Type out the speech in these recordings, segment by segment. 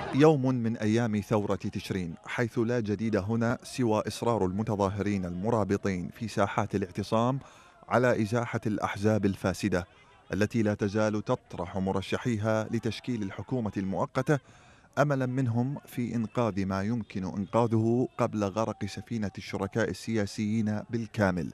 يوم من أيام ثورة تشرين، حيث لا جديد هنا سوى إصرار المتظاهرين المرابطين في ساحات الاعتصام على إزاحة الأحزاب الفاسدة التي لا تزال تطرح مرشحيها لتشكيل الحكومة المؤقتة، أملا منهم في إنقاذ ما يمكن إنقاذه قبل غرق سفينة الشركاء السياسيين بالكامل.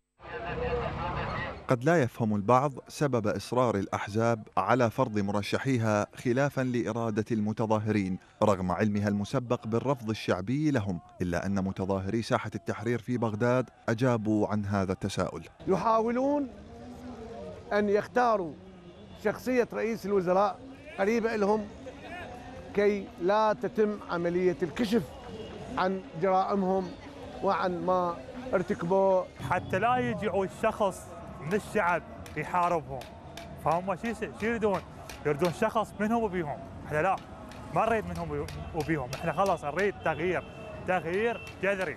قد لا يفهم البعض سبب إصرار الأحزاب على فرض مرشحيها خلافا لإرادة المتظاهرين رغم علمها المسبق بالرفض الشعبي لهم، إلا أن متظاهري ساحة التحرير في بغداد أجابوا عن هذا التساؤل. يحاولون أن يختاروا شخصية رئيس الوزراء قريبة لهم كي لا تتم عملية الكشف عن جرائمهم وعن ما ارتكبوه، حتى لا يجيعوا الشخص من الشعب يحاربهم. فهم شو يريدون؟ يريدون شخص منهم وبيهم. احنا لا، ما نريد منهم وبيهم، احنا خلاص نريد تغيير جذري.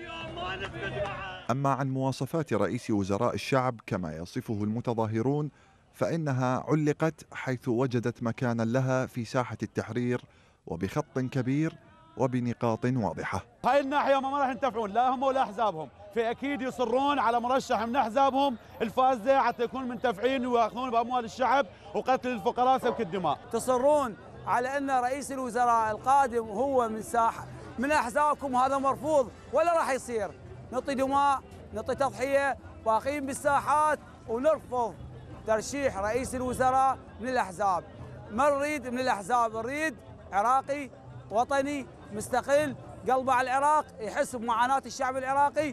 أما عن مواصفات رئيس وزراء الشعب كما يصفه المتظاهرون فإنها علقت حيث وجدت مكانا لها في ساحة التحرير وبخط كبير وبنقاط واضحة. هاي الناحية ما راح ينتفعون لا هم ولا أحزابهم، فأكيد يصرون على مرشح من أحزابهم الفاسدة حتى يكونوا منتفعين ويأخذون بأموال الشعب وقتل الفقراء سفك الدماء. تصرون على أن رئيس الوزراء القادم هو من أحزابكم، وهذا مرفوض ولا راح يصير. نعطي دماء، نعطي تضحية، باقيين بالساحات، ونرفض ترشيح رئيس الوزراء من الأحزاب. ما نريد من الأحزاب، نريد عراقي وطني مستقل قلبه على العراق، يحس بمعاناة الشعب العراقي.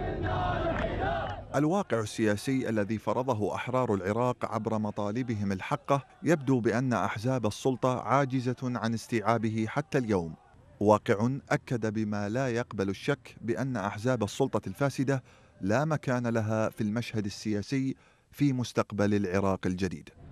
الواقع السياسي الذي فرضه أحرار العراق عبر مطالبهم الحقة يبدو بأن أحزاب السلطة عاجزة عن استيعابه حتى اليوم، واقع أكد بما لا يقبل الشك بأن أحزاب السلطة الفاسدة لا مكان لها في المشهد السياسي في مستقبل العراق الجديد.